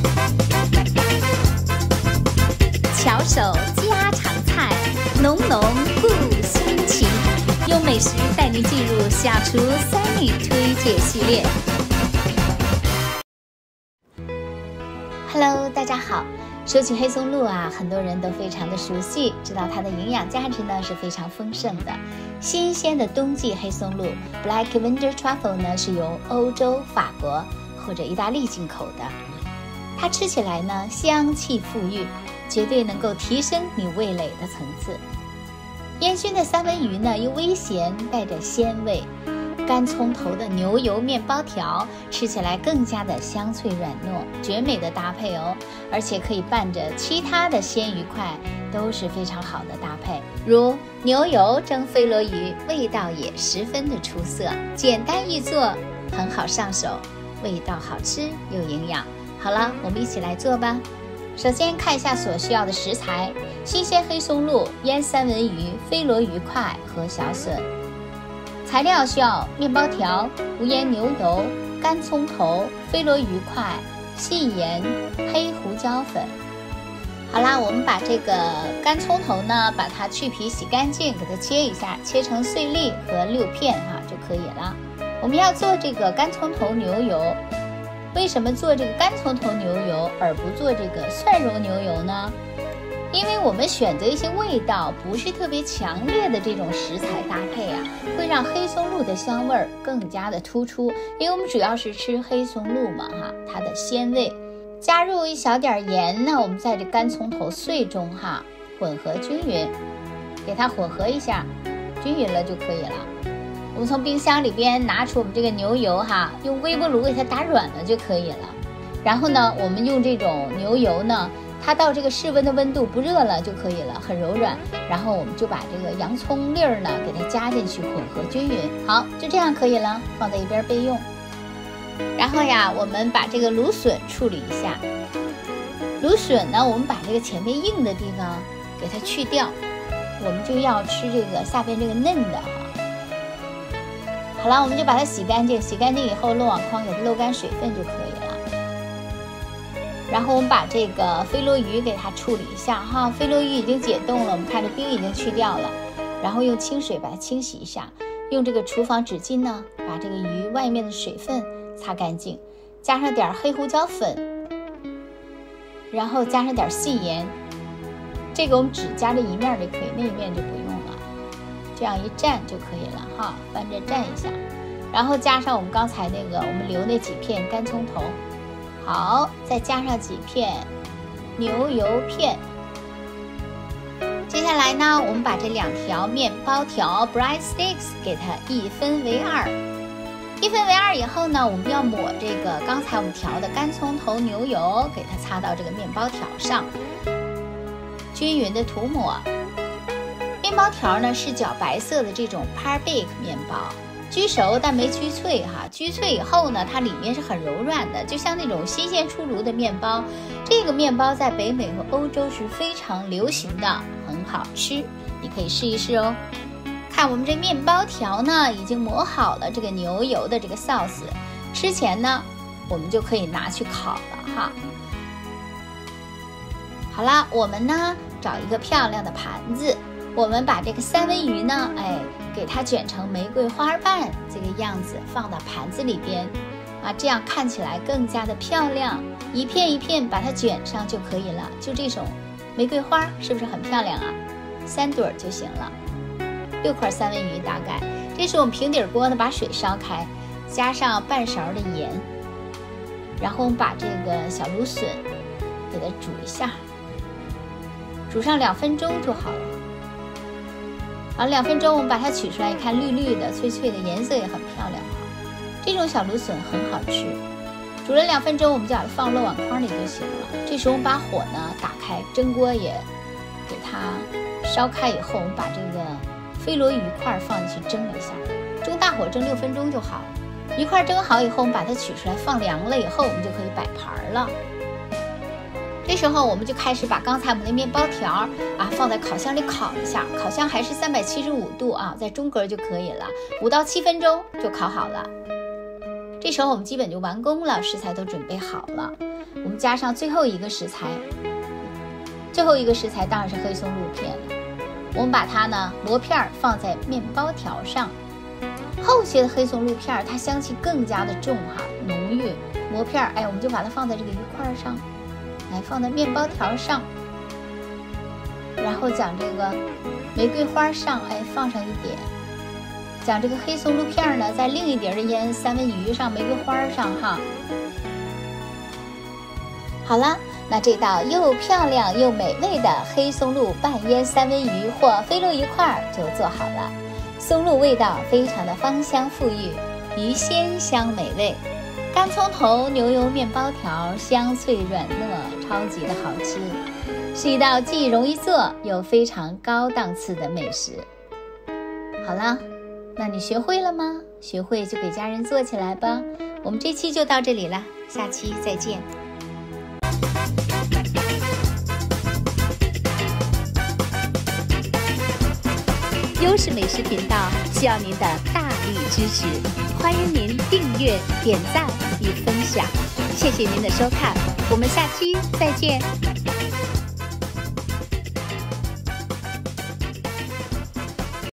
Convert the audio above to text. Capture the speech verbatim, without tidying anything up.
巧手家常菜，浓浓故乡情。用美食带您进入下厨 Sunny 推荐系列。Hello， 大家好。说起黑松露啊，很多人都非常的熟悉，知道它的营养价值呢是非常丰盛的。新鲜的冬季黑松露 Black Winter Truffle 呢是由欧洲、法国或者意大利进口的。它吃起来呢香气馥郁，绝对能够提升你味蕾的层次。烟熏的三文鱼呢又微咸带着鲜味，干葱头的牛油面包条吃起来更加的香脆软糯，绝美的搭配哦，而且可以拌着其他的鲜鱼块，都是非常好的搭配。如牛油蒸飞罗鱼，味道也十分的出色，简单易做，很好上手，味道好吃又营养。好了，我们一起来做吧。首先看一下所需要的食材：新鲜黑松露、腌三文鱼、飞罗鱼块和小笋。材料需要面包条、无盐牛油、干葱头、飞罗鱼块、细盐、黑胡椒粉。好啦，我们把这个干葱头呢，把它去皮洗干净，给它切一下，切成碎粒和六片哈就可以了。我们要做这个干葱头牛油，为什么做这个干葱头牛油而不做这个蒜蓉牛油呢？因为我们选择一些味道不是特别强烈的这种食材搭配啊，会让黑松露的香味儿更加的突出。因为我们主要是吃黑松露嘛哈，它的鲜味。加入一小点盐呢，我们在这干葱头碎中哈混合均匀，给它混合一下，均匀了就可以了。我们从冰箱里边拿出我们这个牛油哈，用微波炉给它打软了就可以了。然后呢，我们用这种牛油呢，它到这个室温的温度不热了就可以了，很柔软。然后我们就把这个洋葱粒儿呢给它加进去，混合均匀。好，就这样可以了，放在一边备用。然后呀，我们把这个芦笋处理一下。芦笋呢，我们把这个前面硬的地方给它去掉，我们就要吃这个下边这个嫩的哈。好了，我们就把它洗干净，洗干净以后漏网筐给它漏干水分就可以了。然后我们把这个飞罗鱼给它处理一下哈，飞罗鱼已经解冻了，我们看这冰已经去掉了，然后用清水把它清洗一下，用这个厨房纸巾呢，把这个鱼外面的水分擦干净，加上点黑胡椒粉，然后加上点细盐，这个我们只加这一面就可以，那一面就不用了，这样一蘸就可以了哈，翻着蘸一下，然后加上我们刚才那个我们留那几片干葱头。好，再加上几片牛油片。接下来呢，我们把这两条面包条 bread sticks 给它一分为二。一分为二以后呢，我们要抹这个刚才我们调的干葱头牛油，给它擦到这个面包条上，均匀的涂抹。面包条呢是较白色的这种 par bake 面包。焗熟但没焗脆哈，焗脆以后呢，它里面是很柔软的，就像那种新鲜出炉的面包。这个面包在北美和欧洲是非常流行的，很好吃，你可以试一试哦。看我们这面包条呢，已经抹好了这个牛油的这个 sauce， 吃前呢，我们就可以拿去烤了哈。好啦，我们呢找一个漂亮的盘子，我们把这个三文鱼呢，哎。给它卷成玫瑰花瓣这个样子，放到盘子里边啊，这样看起来更加的漂亮。一片一片把它卷上就可以了，就这种玫瑰花是不是很漂亮啊？三朵就行了。六块三文鱼大概。这是我们平底锅呢，把水烧开，加上半勺的盐，然后我们把这个小芦笋给它煮一下，煮上两分钟就好了。好，两分钟我们把它取出来，一看绿绿的、脆脆的，颜色也很漂亮哈。这种小芦笋很好吃。煮了两分钟，我们就把它放漏网筐里就行了。这时候我们把火呢打开，蒸锅也给它烧开以后，我们把这个飞罗鱼块放进去蒸一下，中大火蒸六分钟就好了。鱼块蒸好以后，我们把它取出来放凉了以后，我们就可以摆盘了。这时候我们就开始把刚才我们的面包条啊放在烤箱里烤一下，烤箱还是三百七十五度啊，在中格就可以了，五到七分钟就烤好了。这时候我们基本就完工了，食材都准备好了。 我们加上最后一个食材，最后一个食材当然是黑松露片了。我们把它呢磨片放在面包条上，厚些的黑松露片它香气更加的重哈，浓郁。磨片哎，我们就把它放在这个鱼块上，来放在面包条上，然后将这个玫瑰花上哎放上一点，将这个黑松露片呢在另一碟的腌三文鱼上、玫瑰花上哈。好了，那这道又漂亮又美味的黑松露半腌三文鱼或飞鲈鱼块就做好了。松露味道非常的芳香馥郁，鱼鲜香美味，干葱头牛油面包条香脆软糯，超级的好吃，是一道既容易做又非常高档次的美食。好了，那你学会了吗？学会就给家人做起来吧。我们这期就到这里了，下期再见。优势美食频道需要您的大力支持，欢迎您订阅、点赞与分享，谢谢您的收看，我们下期再见。